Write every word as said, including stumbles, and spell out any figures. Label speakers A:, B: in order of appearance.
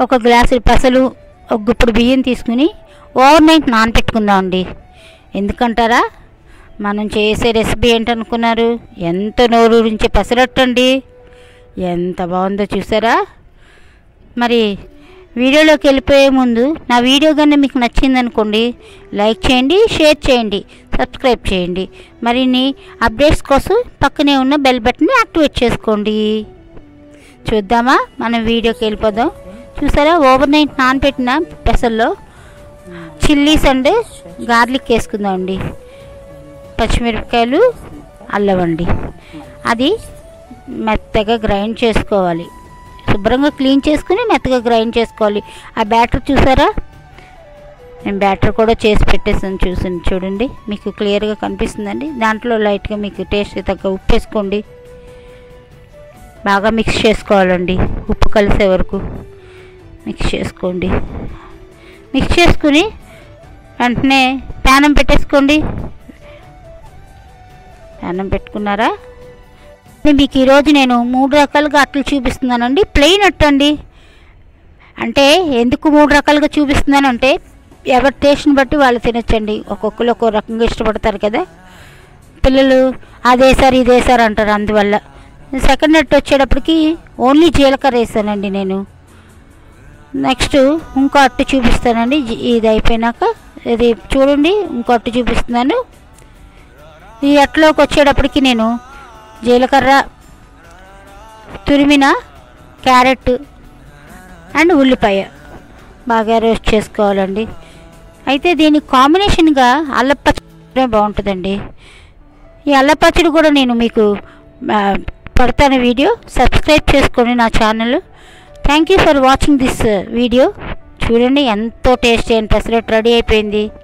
A: ఒక గ్లాసు పెసలు, ఒక గుప్పుడు బియ్యం తీసుకుని ఓవర్ నైట్ నానపెట్టుకుందామండి. ఎందుకంటారా, మనం చేసే రెసిపీ ఏంటనుకున్నారు? ఎంత నోరూరించే పెసరట్టు అండి. ఎంత బాగుందో చూసారా. మరి వీడియోలోకి వెళ్ళిపోయే ముందు నా వీడియో కానీ మీకు నచ్చిందనుకోండి, లైక్ చేయండి, షేర్ చేయండి, సబ్స్క్రైబ్ చేయండి. మరిన్ని అప్డేట్స్ కోసం పక్కనే ఉన్న బెల్ బటన్ని యాక్టివేట్ చేసుకోండి. చూద్దామా, మనం వీడియోకి వెళ్ళిపోదాం. చూసారా, ఓవర్ నైట్ నానబెట్టిన పెసల్లో చిల్లీస్ అండ్ గార్లిక్ వేసుకుందామండి. పచ్చిమిరపకాయలు, అల్లం అండి. అది మెత్తగా గ్రైండ్ చేసుకోవాలి. శుభ్రంగా క్లీన్ చేసుకుని మెత్తగా గ్రైండ్ చేసుకోవాలి. ఆ బ్యాటర్ చూసారా, నేను బ్యాటర్ కూడా చేసి పెట్టేసాను. చూసాను చూడండి, మీకు క్లియర్గా కనిపిస్తుందండి. దాంట్లో లైట్గా మీకు టేస్ట్ తగ్గ ఉప్పు వేసుకోండి. బాగా మిక్స్ చేసుకోవాలండి. ఉప్పు కలిసే వరకు మిక్స్ చేసుకోండి. మిక్స్ చేసుకుని వెంటనే ప్యానం పెట్టేసుకోండి. ప్యానం పెట్టుకున్నారా? మీకు ఈరోజు నేను మూడు రకాలుగా అట్లు చూపిస్తున్నానండి. ప్లెయిన్ అట్టు అండి. అంటే ఎందుకు మూడు రకాలుగా చూపిస్తున్నానంటే, ఎవరి టేస్ట్ని బట్టి వాళ్ళు తినొచ్చండి. ఒక్కొక్కరు ఒక్కో రకంగా ఇష్టపడతారు కదా పిల్లలు. అదేసారి ఇదేసారి అంటారు. అందువల్ల సెకండ్ అట్టు వచ్చేటప్పటికి ఓన్లీ జీలకర్ర వేసానండి నేను. నెక్స్ట్ ఇంకో అట్టు చూపిస్తానండి. ఇది అయిపోయినాక ఇది చూడండి, ఇంకో అట్టు చూపిస్తున్నాను. ఈ అట్టులోకి వచ్చేటప్పటికి నేను జీలకర్ర, తురిమిన క్యారెట్ అండ్ ఉల్లిపాయ బాగా రోస్ట్ చేసుకోవాలండి. అయితే దీనికి కాంబినేషన్గా అల్లపచ్చడి బాగుంటుందండి. ఈ అల్లపచ్చడి కూడా నేను మీకు పెడతాను వీడియో. సబ్స్క్రైబ్ చేసుకోండి నా channel. Thank you for watching this video. చూడండి, ఎంతో టేస్టీ అయిన పెసరట్టు రెడీ అయిపోయింది.